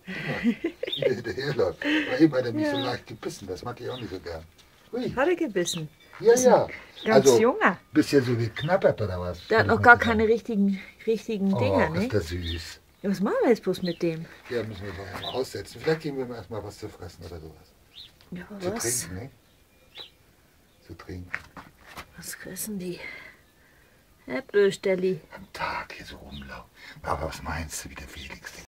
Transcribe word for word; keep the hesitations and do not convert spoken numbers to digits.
Wie der hinterherläuft. Aber eben hat er mich Ja. so leicht gebissen, das mag ich auch nicht so gern. Ui. Hat er gebissen? Ja, Das ist ein ja. Ganz Also, junger. bist ja so geknabbert oder was? Der hat Hab ich noch mal gar gesagt. keine richtigen, richtigen Oh, Dinger, ist ne? das süß. Ja, was machen wir jetzt bloß mit dem? Ja, müssen wir doch mal aussetzen. Vielleicht geben wir ihm erstmal was zu fressen oder sowas. Ja, Zu was? trinken, ne? Zu trinken. Was fressen die? Herr Bösterli. Am Tag hier so rumlaufen. Aber was meinst du, wie der Felix